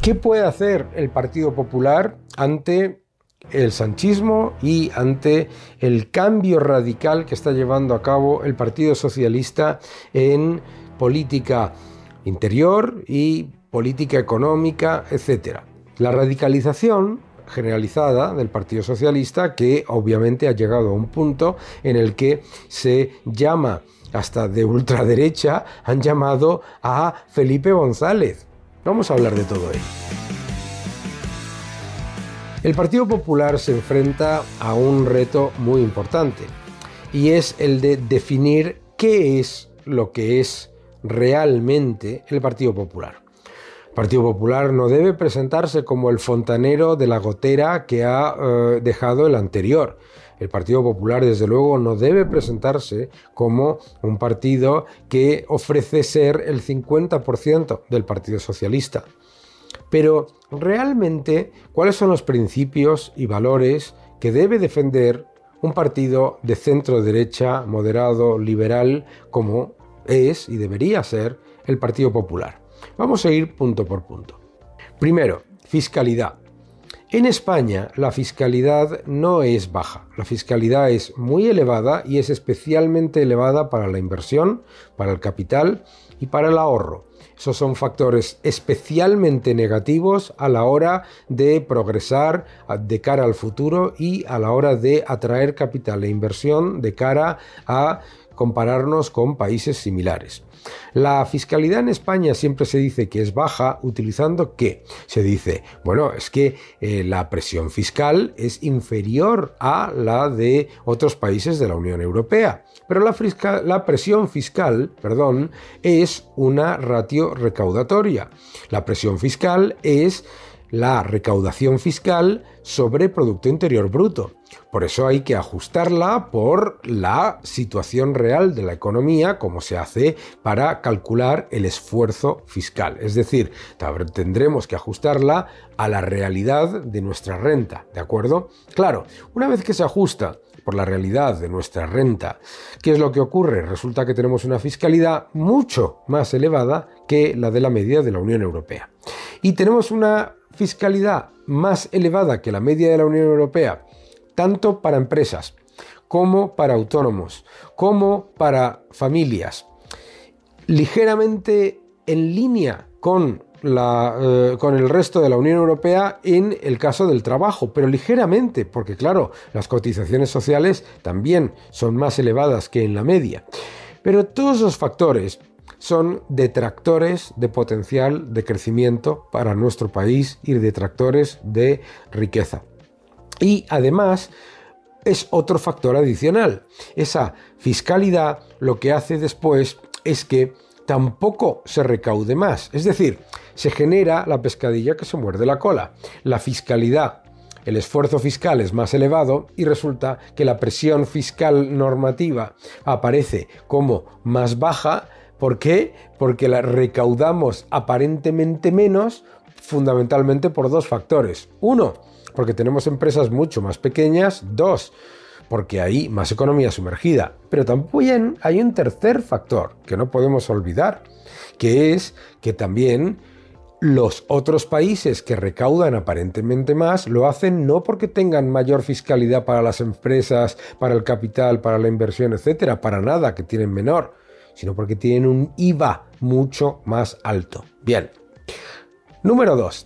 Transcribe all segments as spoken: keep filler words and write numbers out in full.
¿Qué puede hacer el Partido Popular ante el sanchismo y ante el cambio radical que está llevando a cabo el Partido Socialista en política interior y política económica, etcétera? La radicalización generalizada del Partido Socialista, que obviamente ha llegado a un punto en el que se llama, hasta de ultraderecha, han llamado a Felipe González. Vamos a hablar de todo ello. El Partido Popular se enfrenta a un reto muy importante, y es el de definir qué es lo que es realmente el Partido Popular. El Partido Popular no debe presentarse como el fontanero de la gotera que ha eh, dejado el anterior. El Partido Popular, desde luego, no debe presentarse como un partido que ofrece ser el cincuenta por ciento del Partido Socialista. Pero, realmente, ¿cuáles son los principios y valores que debe defender un partido de centro-derecha, moderado, liberal, como es y debería ser el Partido Popular? Vamos a ir punto por punto. Primero, fiscalidad. En España la fiscalidad no es baja, la fiscalidad es muy elevada y es especialmente elevada para la inversión, para el capital y para el ahorro. Esos son factores especialmente negativos a la hora de progresar de cara al futuro y a la hora de atraer capital e inversión de cara a compararnos con países similares. La fiscalidad en España siempre se dice que es baja, utilizando ¿qué? Se dice, bueno, es que eh, la presión fiscal es inferior a la de otros países de la Unión Europea. Pero la, fiscal, la presión fiscal, perdón, es una ratio recaudatoria. La presión fiscal es la recaudación fiscal sobre Producto Interior Bruto. Por eso hay que ajustarla por la situación real de la economía, como se hace para calcular el esfuerzo fiscal. Es decir, tendremos que ajustarla a la realidad de nuestra renta, ¿de acuerdo? Claro, una vez que se ajusta por la realidad de nuestra renta, ¿qué es lo que ocurre? Resulta que tenemos una fiscalidad mucho más elevada que la de la media de la Unión Europea. Y tenemos una fiscalidad más elevada que la media de la Unión Europea, tanto para empresas, como para autónomos, como para familias, ligeramente en línea con, la, eh, con el resto de la Unión Europea en el caso del trabajo, pero ligeramente, porque claro, las cotizaciones sociales también son más elevadas que en la media. Pero todos esos factores son detractores de potencial de crecimiento para nuestro país y detractores de riqueza. Y además es otro factor adicional. Esa fiscalidad lo que hace después es que tampoco se recaude más. Es decir, se genera la pescadilla que se muerde la cola. La fiscalidad, el esfuerzo fiscal es más elevado y resulta que la presión fiscal normativa aparece como más baja. ¿Por qué? Porque la recaudamos aparentemente menos, fundamentalmente por dos factores. Uno, porque tenemos empresas mucho más pequeñas. Dos, porque hay más economía sumergida. Pero también hay un tercer factor que no podemos olvidar, que es que también los otros países que recaudan aparentemente más lo hacen no porque tengan mayor fiscalidad para las empresas, para el capital, para la inversión, etcétera, para nada, que tienen menor, sino porque tienen un I V A mucho más alto. Bien. Número dos.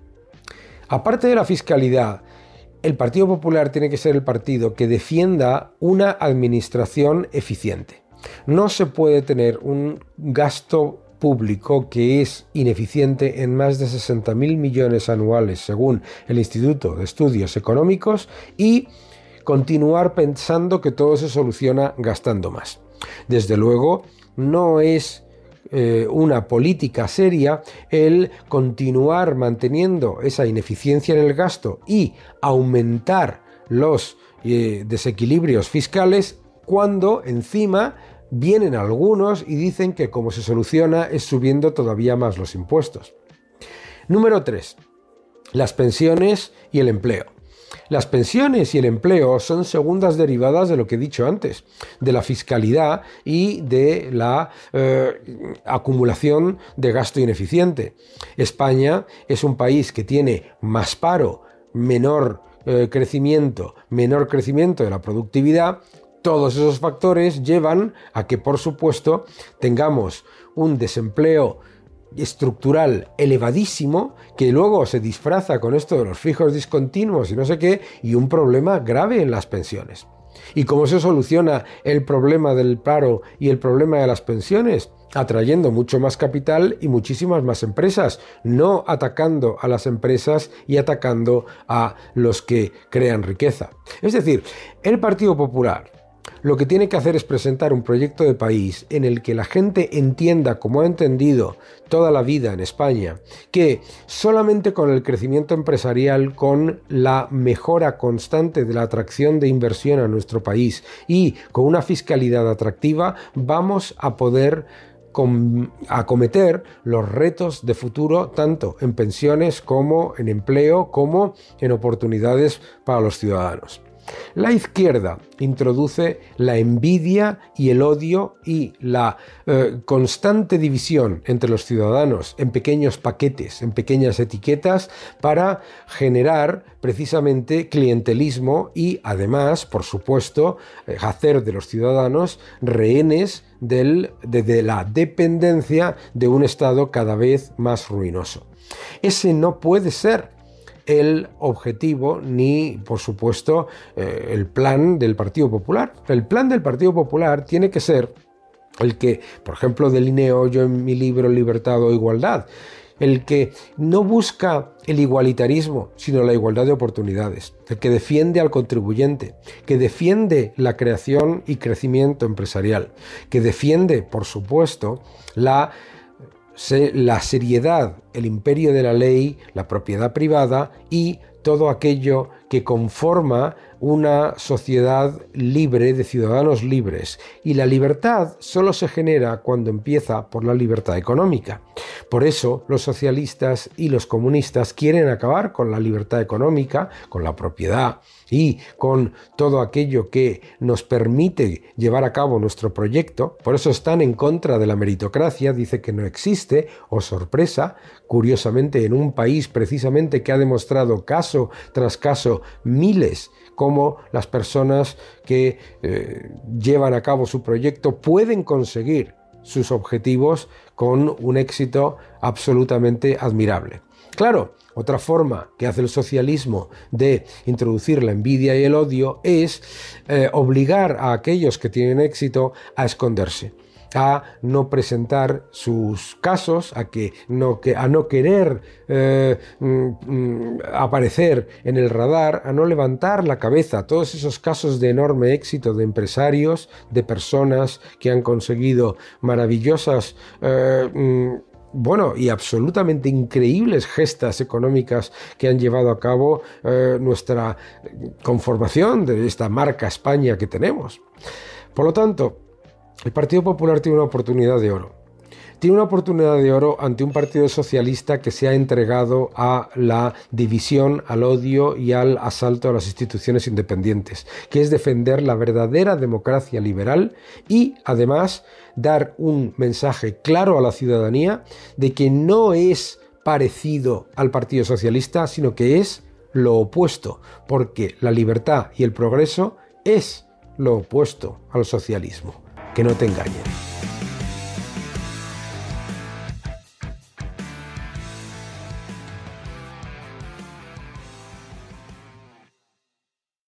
Aparte de la fiscalidad, el Partido Popular tiene que ser el partido que defienda una administración eficiente. No se puede tener un gasto público que es ineficiente en más de sesenta mil millones anuales, según el Instituto de Estudios Económicos, y continuar pensando que todo se soluciona gastando más. Desde luego, no es eh, una política seria el continuar manteniendo esa ineficiencia en el gasto y aumentar los eh, desequilibrios fiscales cuando encima vienen algunos y dicen que como se soluciona es subiendo todavía más los impuestos. Número tres. Las pensiones y el empleo. Las pensiones y el empleo son segundas derivadas de lo que he dicho antes, de la fiscalidad y de la eh, acumulación de gasto ineficiente. España es un país que tiene más paro, menor eh, crecimiento, menor crecimiento de la productividad. Todos esos factores llevan a que, por supuesto, tengamos un desempleo estructural elevadísimo, que luego se disfraza con esto de los fijos discontinuos y no sé qué, y un problema grave en las pensiones. ¿Y cómo se soluciona el problema del paro y el problema de las pensiones? Atrayendo mucho más capital y muchísimas más empresas, no atacando a las empresas y atacando a los que crean riqueza. Es decir, el Partido Popular lo que tiene que hacer es presentar un proyecto de país en el que la gente entienda, como ha entendido toda la vida en España, que solamente con el crecimiento empresarial, con la mejora constante de la atracción de inversión a nuestro país y con una fiscalidad atractiva, vamos a poder acometer los retos de futuro, tanto en pensiones como en empleo, como en oportunidades para los ciudadanos. La izquierda introduce la envidia y el odio y la eh, constante división entre los ciudadanos en pequeños paquetes, en pequeñas etiquetas, para generar precisamente clientelismo y además, por supuesto, eh, hacer de los ciudadanos rehenes del, de, de la dependencia de un Estado cada vez más ruinoso. Ese no puede ser el objetivo ni, por supuesto, eh, el plan del Partido Popular. El plan del Partido Popular tiene que ser el que, por ejemplo, delineo yo en mi libro Libertad o Igualdad, el que no busca el igualitarismo, sino la igualdad de oportunidades, el que defiende al contribuyente, que defiende la creación y crecimiento empresarial, que defiende, por supuesto, la la seriedad, el imperio de la ley, la propiedad privada y todo aquello que conforma una sociedad libre de ciudadanos libres. Y la libertad solo se genera cuando empieza por la libertad económica. Por eso los socialistas y los comunistas quieren acabar con la libertad económica, con la propiedad y con todo aquello que nos permite llevar a cabo nuestro proyecto. Por eso están en contra de la meritocracia, dice que no existe, o sorpresa, curiosamente en un país precisamente que ha demostrado caso tras caso miles cómo las personas que eh, llevan a cabo su proyecto pueden conseguir sus objetivos con un éxito absolutamente admirable. Claro, otra forma que hace el socialismo de introducir la envidia y el odio es eh, obligar a aquellos que tienen éxito a esconderse, a no presentar sus casos, a, que no, que, a no querer eh, mm, aparecer en el radar, a no levantar la cabeza. Todos esos casos de enorme éxito de empresarios, de personas que han conseguido maravillosas eh, mm, bueno, y absolutamente increíbles gestas económicas que han llevado a cabo eh, nuestra conformación de esta marca España que tenemos. Por lo tanto, el Partido Popular tiene una oportunidad de oro. Tiene una oportunidad de oro ante un partido socialista que se ha entregado a la división, al odio y al asalto a las instituciones independientes, que es defender la verdadera democracia liberal y, además, dar un mensaje claro a la ciudadanía de que no es parecido al Partido Socialista, sino que es lo opuesto, porque la libertad y el progreso es lo opuesto al socialismo. Que no te engañen.